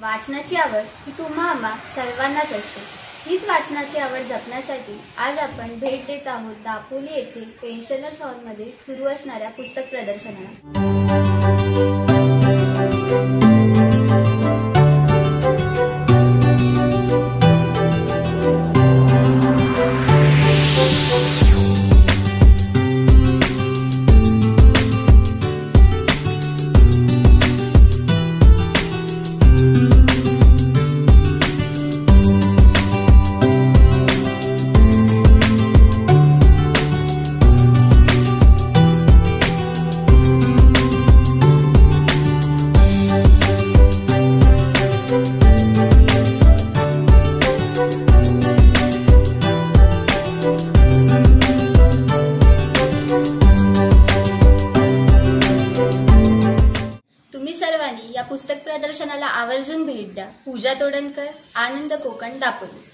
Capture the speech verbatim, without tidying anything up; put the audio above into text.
वाचनाची आवड ही तुम्हा आम्हा सर्वांनाच असते। हीच वाचनाची आवड जपण्यासाठी आज आपण भेट देत आहोत दापोली येथील पेन्शनर्स हॉलमध्ये सुरू असणाऱ्या पुस्तक प्रदर्शनाला। तुम्ही सर्वांनी या पुस्तक प्रदर्शनाला आवर्जून भेट द्या। पूजा तोडणकर, आनंद कोकण, दापोली।